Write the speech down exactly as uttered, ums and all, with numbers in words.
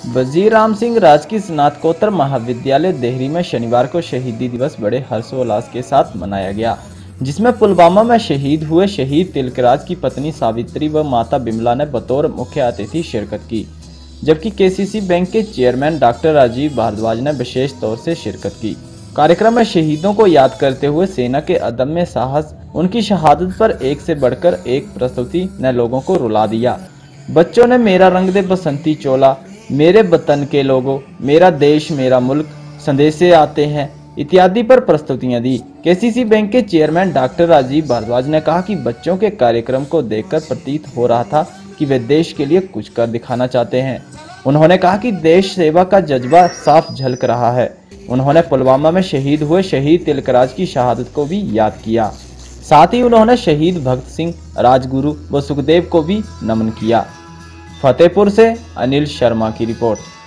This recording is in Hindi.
वजीर राम सिंह राजकीय स्नातकोत्तर महाविद्यालय देहरी में शनिवार को शहीदी दिवस बड़े हर्षोल्लास के साथ मनाया गया, जिसमें पुलवामा में शहीद हुए शहीद तिलकराज की पत्नी सावित्री व माता बिमला ने बतौर मुख्य अतिथि शिरकत की, जबकि केसीसी बैंक के चेयरमैन डॉक्टर राजीव भारद्वाज ने विशेष तौर से शिरकत की। कार्यक्रम में शहीदों को याद करते हुए सेना के अदम्य साहस, उनकी शहादत पर एक से बढ़कर एक प्रस्तुति ने लोगों को रुला दिया। बच्चों ने मेरा रंग दे बसंती चोला, मेरे वतन के लोगों, मेरा देश मेरा मुल्क, संदेशे आते हैं इत्यादि पर प्रस्तुतियां दी। केसीसी बैंक के चेयरमैन डॉक्टर राजीव भारद्वाज ने कहा कि बच्चों के कार्यक्रम को देखकर प्रतीत हो रहा था कि वे देश के लिए कुछ कर दिखाना चाहते हैं। उन्होंने कहा कि देश सेवा का जज्बा साफ झलक रहा है। उन्होंने पुलवामा में शहीद हुए शहीद तिलकराज की शहादत को भी याद किया। साथ ही उन्होंने शहीद भगत सिंह, राजगुरु व सुखदेव को भी नमन किया। फतेहपुर से अनिल शर्मा की रिपोर्ट।